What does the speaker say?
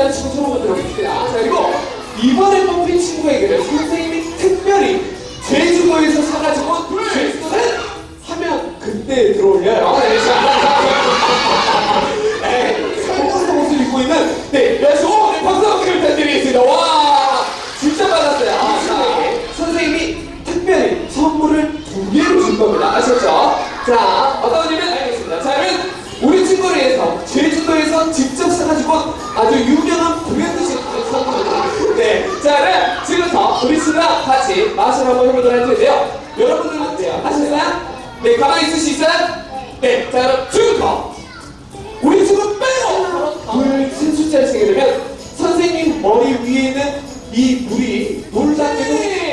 있다는 친구 손 한번 들어보겠습니다. 자, 그리고 이번에 뽑힌 친구에게는 선생님이 특별히 제주도에서 사가지고 제주도는 하면 그때 들어올려요. 선글라스 옷을 입고 있는 여자친구 박수 부탁드리겠습니다. 와, 진짜 받았어요. 자, 선생님이 특별히 선물을 2개를 줄 겁니다. 아셨죠? 자, 어떤 분이면 알겠습니다. 자, 그러면 우리 친구를 위해서 제주도에서 직접 사가지고 아주 유명한 브랜드식 선물. 네, 자, 그럼 지금부터 우리 친구랑 같이 마술 한번 해보도록 할 텐데요. 여러분들은 어때요? 하실까요? 네, 가만히 있을 수 있어요? 네, 자, 그럼 지금부터 우리 친구 빼고 둘 숫자를 세게 되면 선생님 머리 위에 있는 이 물이 놀랍게도